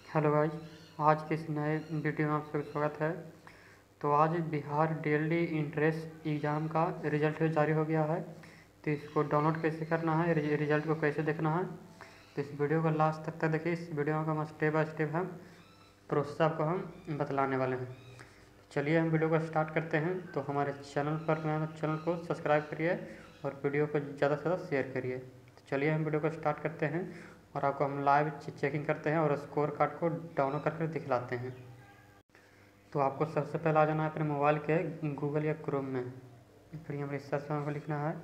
Hello guys, आज के इस नए वीडियो में आप सबका स्वागत है। तो आज बिहार डीएलडी इंट्रेंस एग्ज़ाम का रिज़ल्ट जारी हो गया है। तो इसको डाउनलोड कैसे करना है, रिज़ल्ट को कैसे देखना है, तो इस वीडियो को लास्ट तक देखिए। इस वीडियो का हम स्टेप बाय स्टेप हम प्रोसेस आपको हम बतलाने वाले हैं। चलिए हम वीडियो को स्टार्ट करते हैं। तो हमारे चैनल पर चैनल को सब्सक्राइब करिए और वीडियो को ज़्यादा से ज़्यादा शेयर करिए। तो चलिए हम वीडियो को स्टार्ट करते हैं और आपको हम लाइव चेकिंग करते हैं और स्कोर कार्ड को डाउनलोड करके दिखलाते हैं। तो आपको सबसे पहले आ जाना है अपने मोबाइल के गूगल या क्रोम में। फिर हमें सर्च में लिखना है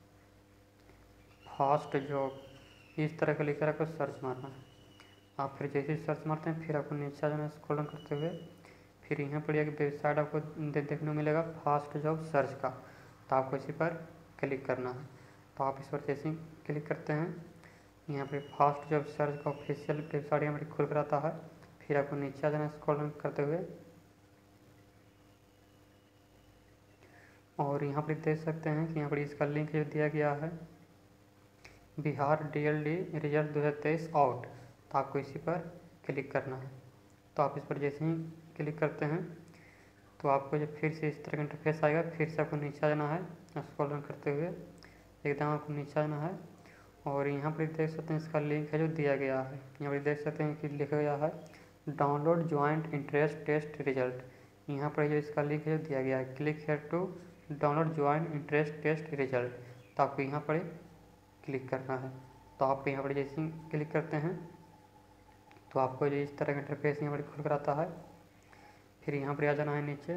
फास्ट जॉब, इस तरह का लिखकर आपको सर्च मारना है। आप फिर जैसे सर्च मारते हैं फिर आपको नीचे आ जाना है स्क्रॉल डाउन करते हुए। फिर यहाँ पर एक वेबसाइट आपको देखने को मिलेगा फास्ट जॉब सर्च का, तो आपको इसी पर क्लिक करना है। तो आप इस पर जैसे ही क्लिक करते हैं यहाँ पे फास्ट जॉब सर्च का ऑफिशियल वेबसाइट यहाँ पर खुल कर आता है। फिर आपको नीचे आ जाना है स्क्रॉल डाउन करते हुए और यहाँ पर देख सकते हैं कि यहाँ पर इसका लिंक जो दिया गया है बिहार डीएलडी रिजल्ट 2023 आउट, तो आपको इसी पर क्लिक करना है। तो आप इस पर जैसे ही क्लिक करते हैं तो आपको जब फिर से इस तरह का इंटरफेस आएगा, फिर से आपको नीचे आ जाना है स्क्रॉल डाउन करते हुए एकदम आपको नीचे आना है और यहाँ पर देख सकते हैं इसका लिंक है जो दिया गया है। यहाँ पर देख सकते हैं कि लिखा गया है download joint interest test result. यहाँ पर जो इसका लिंक है जो दिया गया है click here to download joint interest test result, तो आपको यहाँ पर क्लिक करना है। तो आप यहाँ पर जैसे ही क्लिक करते हैं तो आपको जो इस तरह का इंटरफेस यहाँ पर खुल कर आता है। फिर यहाँ पर आ जाना है नीचे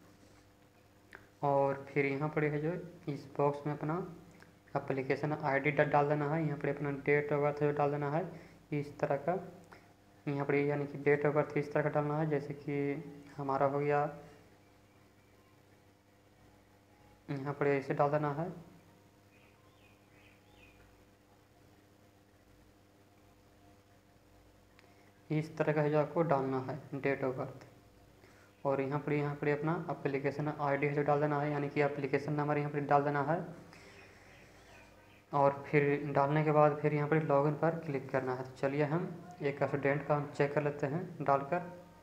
और फिर यहाँ पर है जो इस बॉक्स में अपना एप्लीकेशन आईडी डाल देना है। यहाँ पर अपना डेट ऑफ बर्थ जो डाल देना है इस तरह का, यहाँ पर यानी कि डेट ऑफ बर्थ इस तरह का डालना है जैसे कि हमारा हो गया, यहाँ पर ऐसे डाल देना है। इस तरह का है जो आपको डालना है डेट ऑफ बर्थ और यहाँ पर अपना एप्लीकेशन आईडी है जो डाल देना है, यानी कि एप्लीकेशन नंबर यहाँ पर डाल देना है। और फिर डालने के बाद फिर यहाँ पर लॉगिन पर क्लिक करना है। तो चलिए हम एक स्टूडेंट का हम चेक कर लेते हैं डालकर।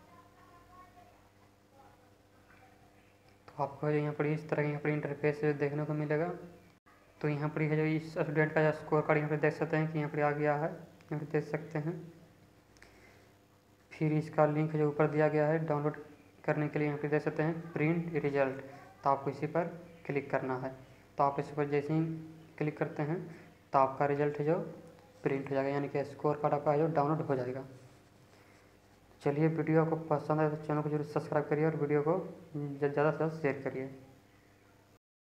तो आपको यहाँ पर इस तरह यहाँ पर इंटरफेस देखने को मिलेगा। तो यहाँ पर है जो इस स्टूडेंट का स्कोर कार्ड यहाँ पर देख सकते हैं कि यहाँ पर आ गया है, यहाँ पर देख सकते हैं। फिर इसका लिंक जो ऊपर दिया गया है डाउनलोड करने के लिए यहाँ पर देख सकते हैं प्रिंट रिजल्ट, तो आपको इसी पर क्लिक करना है। तो आप इस पर जैसे ही क्लिक करते हैं तो आपका रिजल्ट है जो प्रिंट हो जाएगा, यानी कि स्कोर कार्ड आपका जो डाउनलोड हो जाएगा। चलिए वीडियो को पसंद आए तो चैनल को जरूर सब्सक्राइब करिए और वीडियो को ज़्यादा से ज़्यादा शेयर करिए।